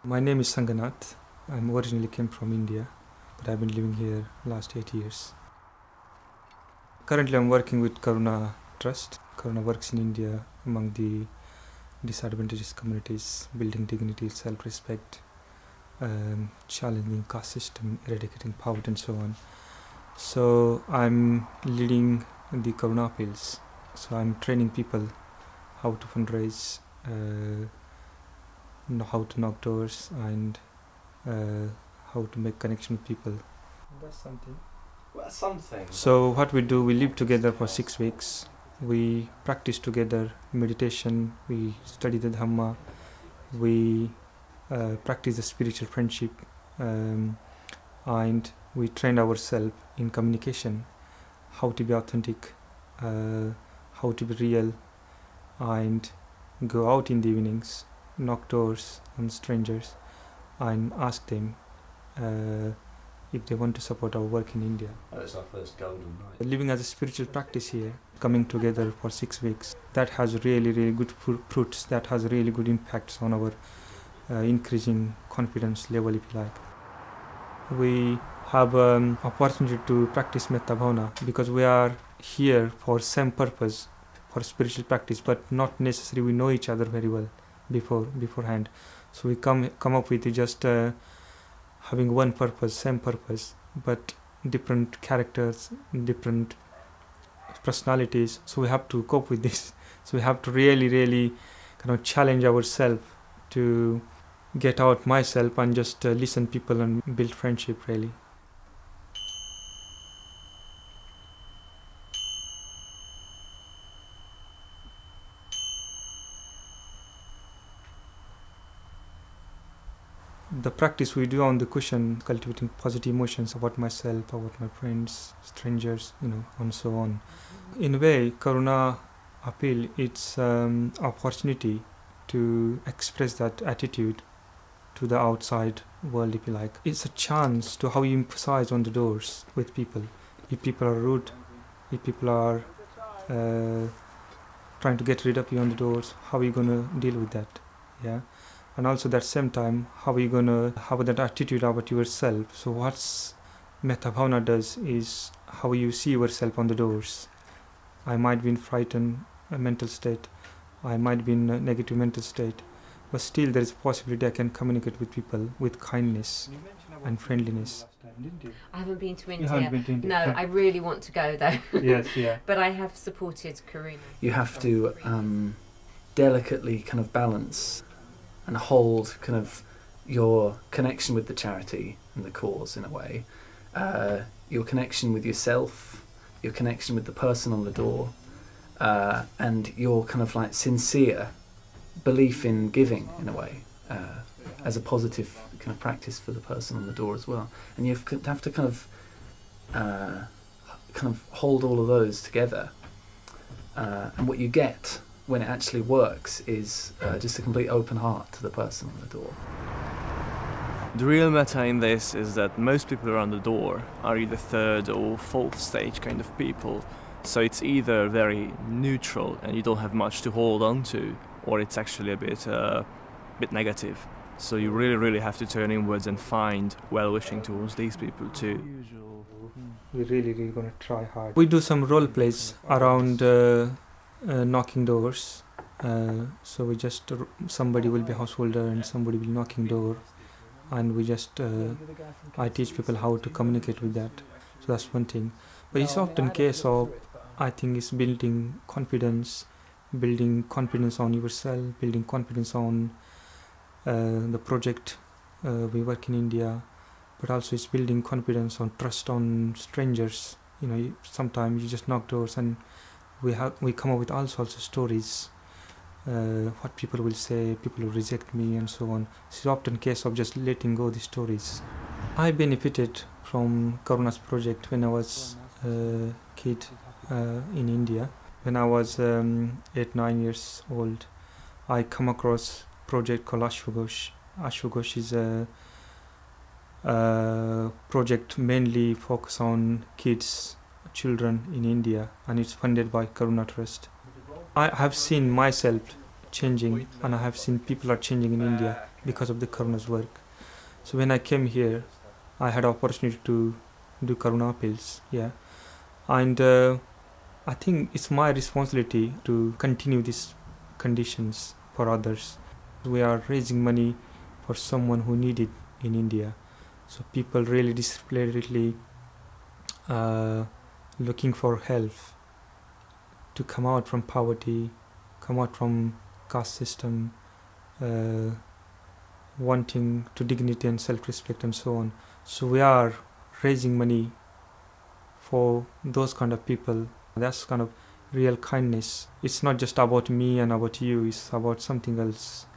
My name is Sanganath. I originally came from India, but I've been living here last 8 years. Currently I'm working with Karuna Trust. Karuna works in India among the disadvantaged communities, building dignity, self-respect, challenging caste system, eradicating poverty and so on. So I'm leading the Karuna appeals. So I'm training people how to fundraise, how to knock doors, and how to make connection with people. That's something. Well, something. So what we do, we live together for 6 weeks. We practice together meditation, we study the Dhamma, we practice the spiritual friendship, and we train ourselves in communication, how to be authentic, how to be real, and go out in the evenings, knock doors on strangers and ask them if they want to support our work in India. Oh, it's our first golden night. Living as a spiritual practice here, coming together for 6 weeks, that has really good fruits, that has really good impacts on our increasing confidence level, if you like. We have opportunity to practice Metta Bhavana because we are here for same purpose, for spiritual practice, but not necessarily we know each other very well beforehand. So we come up with just having one purpose, same purpose, but different characters, different personalities. So we have to cope with this. So we have to really kind of challenge ourselves to get out myself and just listen people and build friendship really. The practice we do on the cushion, cultivating positive emotions about myself, about my friends, strangers, and so on. In a way, Karuna Appeal, it's opportunity to express that attitude to the outside world, if you like. It's a chance to how you emphasize on the doors with people. If people are rude, if people are trying to get rid of you on the doors, how are you going to deal with that? Yeah. And also at the same time, how are you going to have that attitude about yourself? So what's Metta Bhavana does is how you see yourself on the doors. I might be in frightened mental state, I might be in a negative mental state, but still there is a possibility I can communicate with people with kindness and friendliness. I haven't been to India. You haven't been to India? No, I really want to go though. Yes, yeah. But I have supported Karuna. You have to delicately kind of balance and hold kind of your connection with the charity and the cause in a way, your connection with yourself, your connection with the person on the door, and your kind of like sincere belief in giving in a way, as a positive kind of practice for the person on the door as well. And you have to kind of hold all of those together, and what you get when it actually works is just a complete open heart to the person on the door. The real meta in this is that most people around the door are either third or fourth stage kind of people. So it's either very neutral and you don't have much to hold on to, or it's actually a bit negative. So you really have to turn inwards and find well-wishing towards these people too. We're really going to try hard. We do some role plays around knocking doors. So we just, somebody will be householder and somebody will be knocking door, and we just, I teach people how to communicate with that. So that's one thing. But it's often case of, I think it's building confidence on yourself, building confidence on the project. We work in India, but also it's building confidence on trust on strangers. Sometimes you just knock doors and we come up with all sorts of stories, what people will say, people will reject me and so on. It's often a case of just letting go the stories. I benefited from Karuna's project when I was a kid in India. When I was 8-9 years old, I come across a project called Ashwaghosh. Ashwaghosh is a project mainly focused on children in India, and it's funded by Karuna Trust. I have seen myself changing, and I have seen people are changing in India because of the Karuna's work. So when I came here, I had opportunity to do Karuna appeals, yeah. And I think it's my responsibility to continue these conditions for others. We are raising money for someone who need it in India. So people really desperately looking for help to come out from poverty, come out from caste system, wanting to dignity and self-respect and so on. So we are raising money for those kind of people. That's kind of real kindness. It's not just about me and about you, it's about something else.